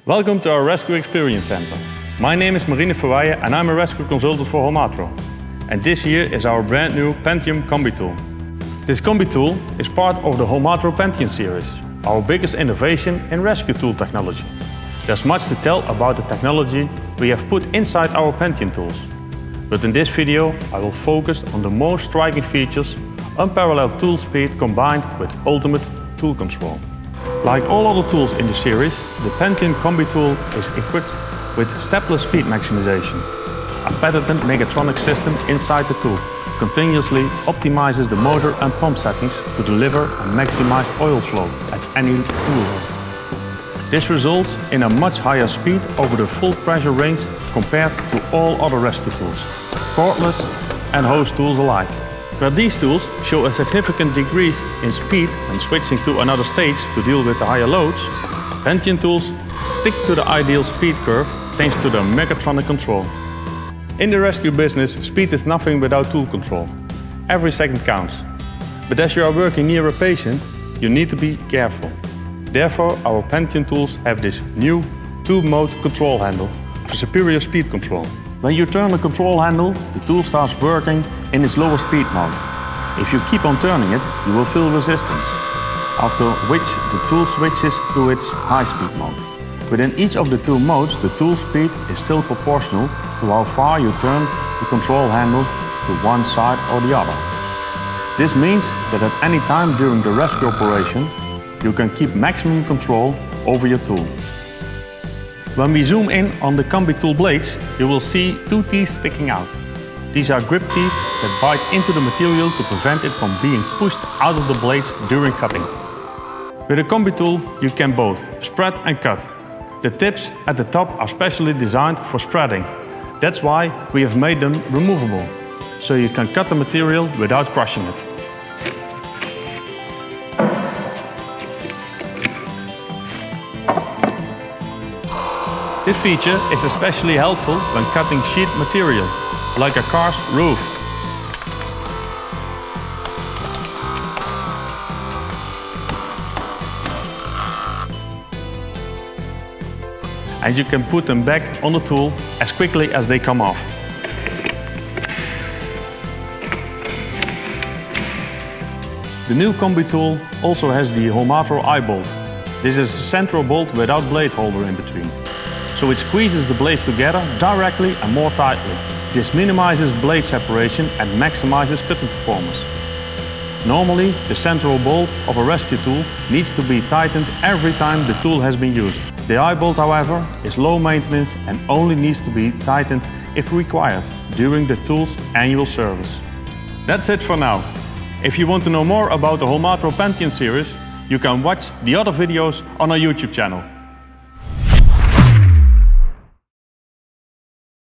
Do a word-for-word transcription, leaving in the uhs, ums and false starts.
Welcome to our Rescue Experience Center. My name is Marine Verweijen and I'm a rescue consultant for Homatro. And this here is our brand new Pentium Combi Tool. This Combi Tool is part of the Homatro Pentium series, our biggest innovation in rescue tool technology. There's much to tell about the technology we have put inside our Pentium tools. But in this video I will focus on the most striking features, unparalleled tool speed combined with ultimate tool control. Like all other tools in the series, the Pentium Combi Tool is equipped with stepless speed maximization. A patented Megatronic system inside the tool continuously optimizes the motor and pump settings to deliver a maximized oil flow at any tool hole. This results in a much higher speed over the full pressure range compared to all other rescue tools, cordless and hose tools alike. Where these tools show a significant decrease in speed when switching to another stage to deal with the higher loads, Pentium tools stick to the ideal speed curve thanks to the Megatronic control. In the rescue business, speed is nothing without tool control. Every second counts. But as you are working near a patient, you need to be careful. Therefore, our Pentium tools have this new two-mode control handle for superior speed control. When you turn the control handle, the tool starts working in its lower speed mode. If you keep on turning it, you will feel resistance, after which the tool switches to its high speed mode. Within each of the two modes, the tool speed is still proportional to how far you turn the control handle to one side or the other. This means that at any time during the rescue operation, you can keep maximum control over your tool. When we zoom in on the Combi Tool blades, you will see two teeth sticking out. These are grip teeth that bite into the material to prevent it from being pushed out of the blades during cutting. With a Combi Tool, you can both spread and cut. The tips at the top are specially designed for spreading. That's why we have made them removable, so you can cut the material without crushing it. This feature is especially helpful when cutting sheet material, like a car's roof. And you can put them back on the tool as quickly as they come off. The new Combi Tool also has the Homatro I-bolt. This is a central bolt without blade holder in between. So it squeezes the blades together directly and more tightly. This minimizes blade separation and maximizes cutting performance. Normally, the central bolt of a rescue tool needs to be tightened every time the tool has been used. The I-bolt, however, is low maintenance and only needs to be tightened if required during the tool's annual service. That's it for now. If you want to know more about the Homatro Pentium series, you can watch the other videos on our YouTube channel.